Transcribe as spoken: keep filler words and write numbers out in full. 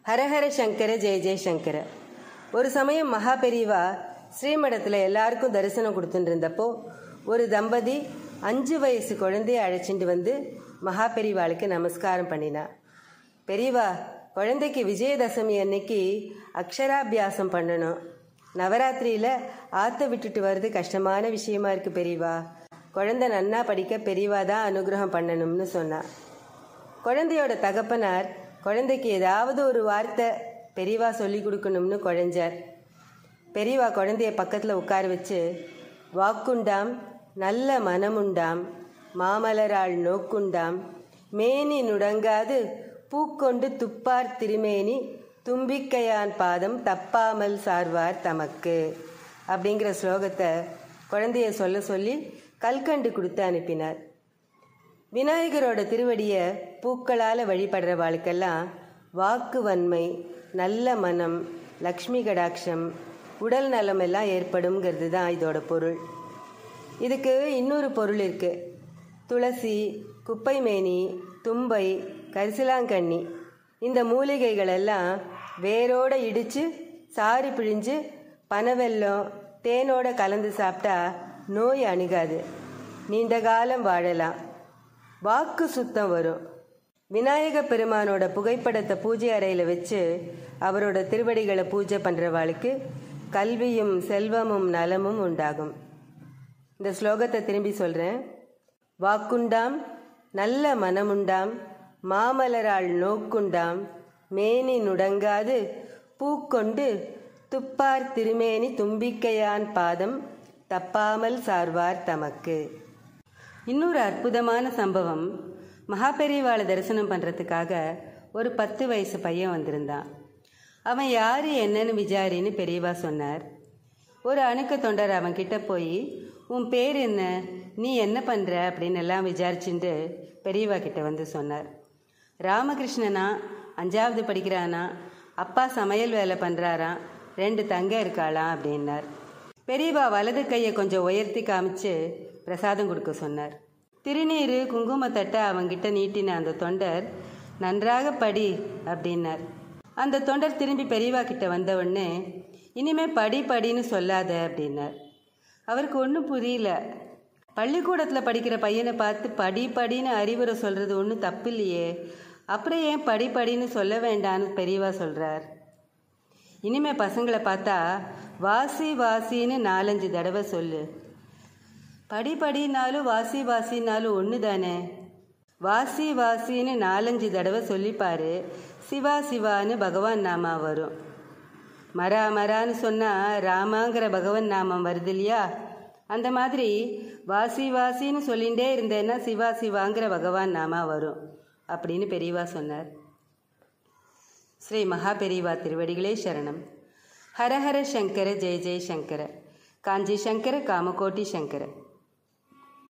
ஹரஹர சங்கர ஜெய ஜெயசங்கர. ஒரு சமயம் மகா பெரியவா ஸ்ரீமடத்தில் எல்லாருக்கும் தரிசனம் கொடுத்துட்டு இருந்தப்போ ஒரு தம்பதி அஞ்சு வயசு குழந்தைய அழைச்சிட்டு வந்து மகா பெரியவாளுக்கு நமஸ்காரம் பண்ணினா. பெரியவா, குழந்தைக்கு விஜயதசமி அன்னைக்கு அக்ஷராபியாசம் பண்ணணும். நவராத்திரியில் ஆற்ற விட்டுட்டு வர்றது கஷ்டமான விஷயமா இருக்குது பெரியவா. குழந்தை நன்னா படிக்க பெரியவா தான் அனுகிரகம் பண்ணணும்னு சொன்னான். குழந்தையோட தகப்பனார் குழந்தைக்கு ஏதாவது ஒரு வார்த்தை பெரியவா சொல்லி கொடுக்கணும்னு குழஞ்சார். பெரியவா குழந்தைய பக்கத்தில் உட்கார வச்சு, வாக்குண்டாம் நல்ல மனமுண்டாம் மாமலராள் நோக்குண்டாம் மேனி நுடங்காது பூக்கொண்டு துப்பார் திருமேனி தும்பிக்கையான் பாதம் தப்பாமல் சார்வார் தமக்கு அப்படிங்கிற ஸ்லோகத்தை குழந்தைய சொல்ல சொல்லி கல்கண்டு கொடுத்து அனுப்பினார். விநாயகரோட திருவடியை பூக்களால் வழிபடுற வாழ்க்கெல்லாம் வாக்கு வன்மை, நல்ல மனம், லக்ஷ்மி கடாட்சம், உடல் நலம் எல்லாம் ஏற்படும்ங்கிறது தான் இதோட பொருள். இதுக்கு இன்னொரு பொருள் இருக்குது. துளசி, குப்பைமேனி, தும்பை, கரிசலாங்கண்ணி இந்த மூலிகைகளெல்லாம் வேரோடு இடித்து சாறு பிழிஞ்சு பனவெல்லம் தேனோட கலந்து சாப்பிட்டா நோய் அணுகாது, நீண்ட காலம் வாழலாம், வாக்கு சுத்தம் வரும். விநாயக பெருமானோட புகைப்படத்தை பூஜை அறையில் வச்சு அவரோட திருவடிகளை பூஜை பண்ணுறவாளுக்கு கல்வியும் செல்வமும் நலமும் உண்டாகும். இந்த ஸ்லோகத்தை திரும்பி சொல்கிறேன். வாக்குண்டாம் நல்ல மனமுண்டாம் மாமலராள் நோக்குண்டாம் மேனி நுடங்காது பூக்கொண்டு துப்பார் திருமேனி தும்பிக்கையான் பாதம் தப்பாமல் சார்வார் தமக்கு. இன்னொரு அற்புதமான சம்பவம். மகா பெரியவாளை தரிசனம் பண்ணுறதுக்காக ஒரு பத்து வயசு பையன் வந்திருந்தான். அவன் யார் என்னன்னு விசாரின்னு பெரியவா சொன்னார். ஒரு அணுக்க தொண்டர் அவன்கிட்ட போய், உன் பேர் என்ன, நீ என்ன பண்ணுற அப்படின்னு எல்லாம் விசாரிச்சுட்டு பெரியவா கிட்ட வந்து சொன்னார். ராமகிருஷ்ணனா, அஞ்சாவது படிக்கிறானா, அப்பா சமையல் வேலை பண்ணுறாராம், ரெண்டு தங்க இருக்காளாம் அப்படின்னார். பெரியவா வலது கையை கொஞ்சம் உயர்த்தி காமிச்சு பிரசாதம் கொடுக்க சொன்னார். திருநீர் குங்குமத்தட்டை அவங்கிட்ட நீட்டின அந்த தொண்டர், நன்றாக படி அப்படின்னார். அந்த தொண்டர் திரும்பி பெரியவா கிட்ட வந்தவுடனே, இனிமே படி படின்னு சொல்லாத அப்படின்னார். அவருக்கு ஒன்றும் புரியல. பள்ளிக்கூடத்தில் படிக்கிற பையனை பார்த்து படி படின்னு அறிவுரை சொல்கிறது ஒன்றும் தப்பு இல்லையே, அப்புறம் ஏன் படி படின்னு சொல்ல வேண்டான்னு பெரியவா சொல்கிறார். இனிமே பசங்களை பார்த்தா வாசி வாசின்னு நாலஞ்சு தடவை சொல்லு. படி படினாலும் வாசி வாசினாலும் ஒன்று தானே. வாசி வாசின்னு நாலஞ்சு தடவை சொல்லிப்பாரு, சிவா சிவான்னு பகவான் நாமா வரும். மரா மரான்னு சொன்னால் ராமாங்கிற பகவான் நாமம் வருது இல்லையா, அந்த மாதிரி வாசி வாசின்னு சொல்லிகிட்டே இருந்தேன்னா சிவா சிவாங்கிற பகவான் நாமா வரும் அப்படின்னு பெரியவா சொன்னார். ஸ்ரீ மகா பெரியவா திருவடிகளே சரணம். ஹரஹர சங்கர ஜெய ஜெய சங்கர. காஞ்சி சங்கர காமகோட்டி சங்கர.